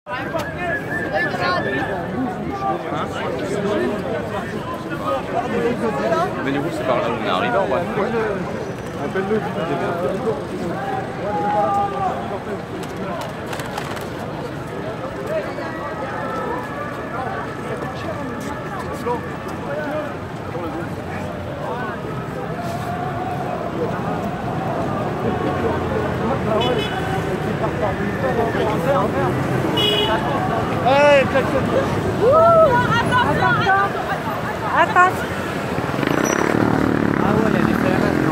Mais du coup, c'est par là où on est arrivé en vrai. Appelle-le. Hey, Attends. Ah ouais, il y a des CRS, non?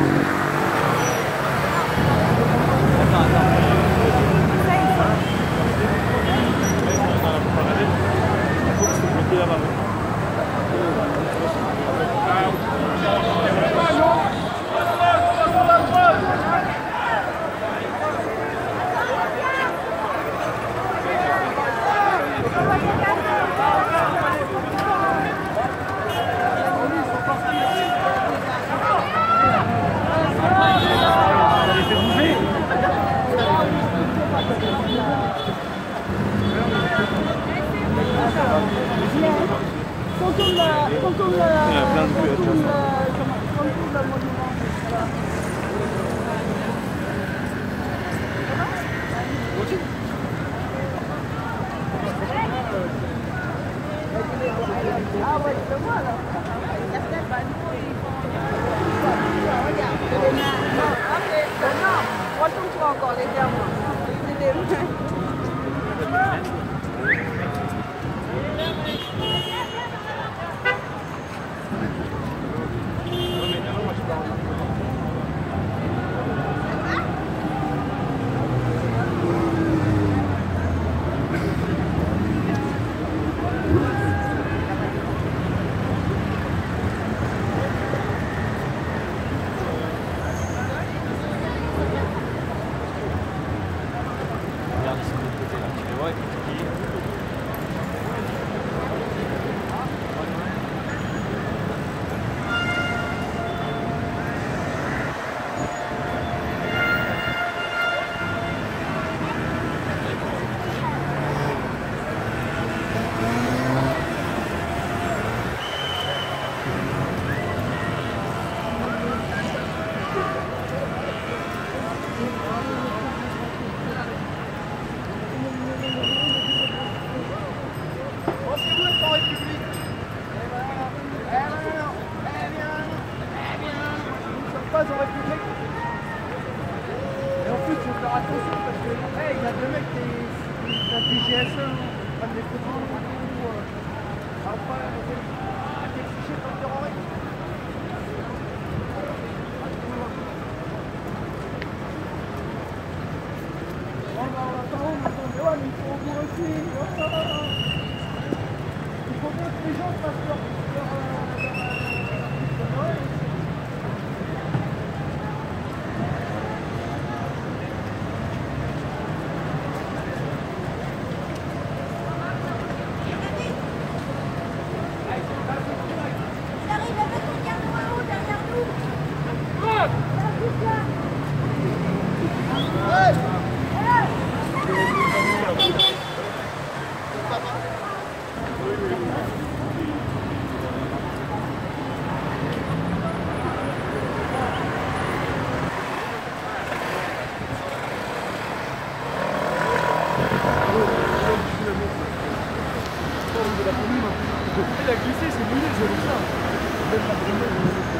Ah ouais, je le vois là. Non, retourne-toi encore légèrement. Et en plus, il faut faire attention parce que il y a des mecs qui ont des GSE, prennent des photos ou après, à t'exiger comme terroriste. On attend, mais il faut au bout aussi. Il faut bien que les gens fassent leur la commune. Il a glissé, c'est brûlé, j'ai vu ça.